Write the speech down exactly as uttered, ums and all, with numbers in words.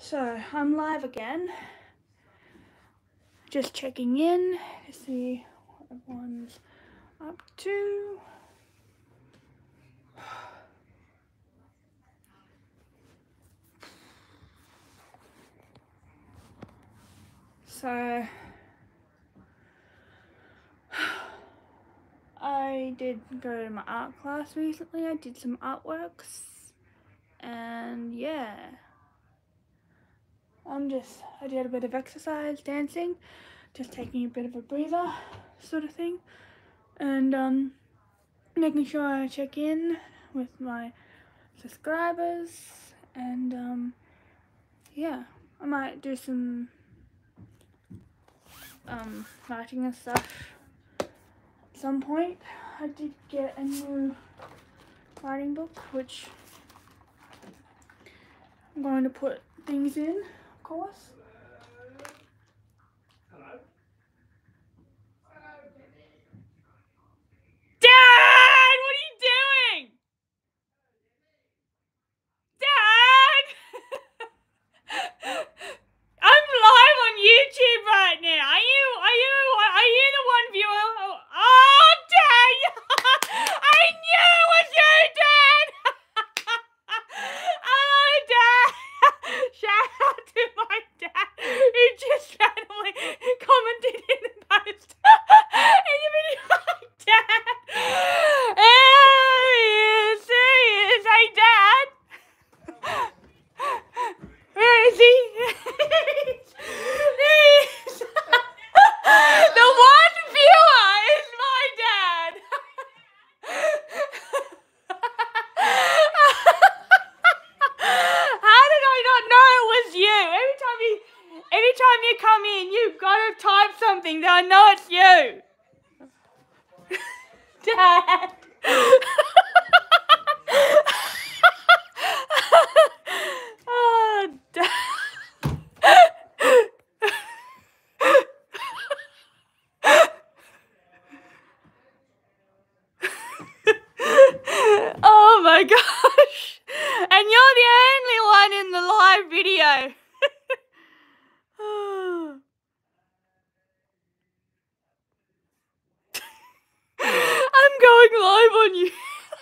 So, I'm live again. Just checking in to see what everyone's up to. So, I did go to my art class recently. I did some artworks, and yeah, I'm just, I did a bit of exercise, dancing, just taking a bit of a breather sort of thing, and um, making sure I check in with my subscribers, and um, yeah, I might do some um, writing and stuff at some point. I did get a new writing book, which I'm going to put things in, of course. Dad! What are you doing? Dad! I'm live on YouTube right now. Are you, are you, are you the one viewer? Oh, oh Dad! I knew it was you, Dad! Hello, Dad! Shout out to my dad, who just randomly commented in the post. In the video, Dad! There he is, there he is. Hey, Dad! Where is he? There he is. The one viewer is my dad. How did I not know it was you? Every time you, every time you come in, you've got to type something that I know it's you. Dad. Oh, Dad. Oh my gosh. And you're the only one in the live video. I'm going live on you.